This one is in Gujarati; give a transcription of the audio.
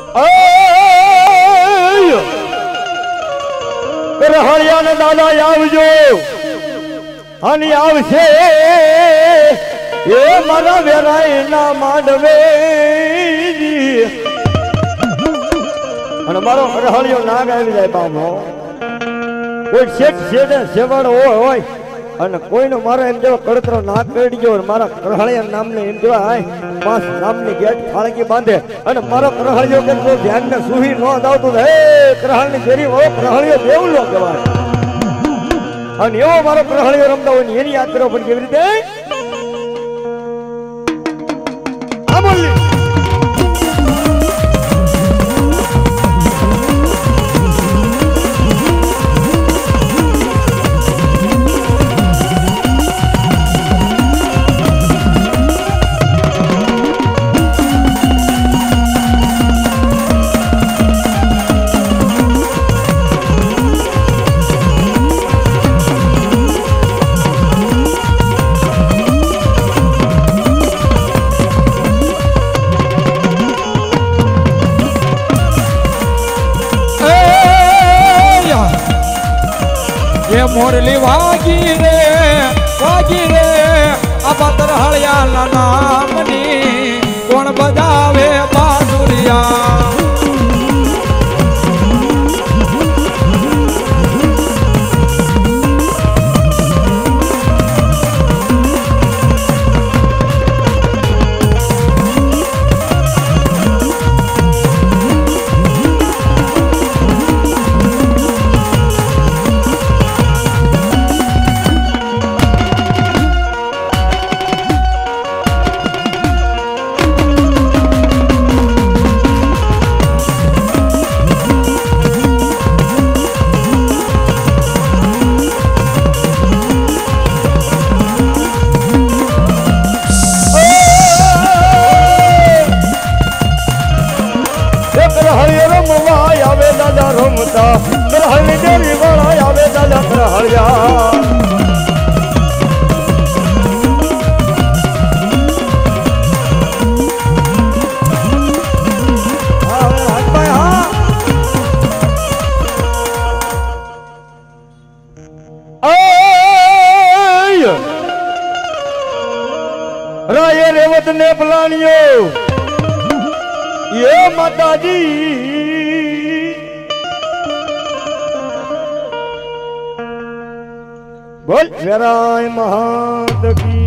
હરિયા ને દાદા આવજો અને આવશે એ મારા વેરાય ના માંડવે અને મારો હરિયો નાગ આવી જાય બાબો કોઈ શેઠ શેઠ સેવડ હોય અને કોઈનો મારો એમ જેવો કડતરો નાક કરડી ગયો મારા કરહળિયા નામને એમ જેવા હાય પાંચ નામની ગેટ ફાળકી બાંધે અને મારો કરહળિયો કે જો ધ્યાનને સુહી ન દાવતું હે કરહળની ફેરી ઓ કરહળિયો દેવલો કહેવાય અને એવો મારો કરહળિયો રમતા હોય ને એની યાદ કરો પણ કેવી રીતે આ બોલી મોરલી વાગી રે આ પાત્ર હળિયા નામની કોણ બજાવે બાંસુરિયા રાય રેવત ને પલાણિયો ये माता जी बोल वेराय महाद की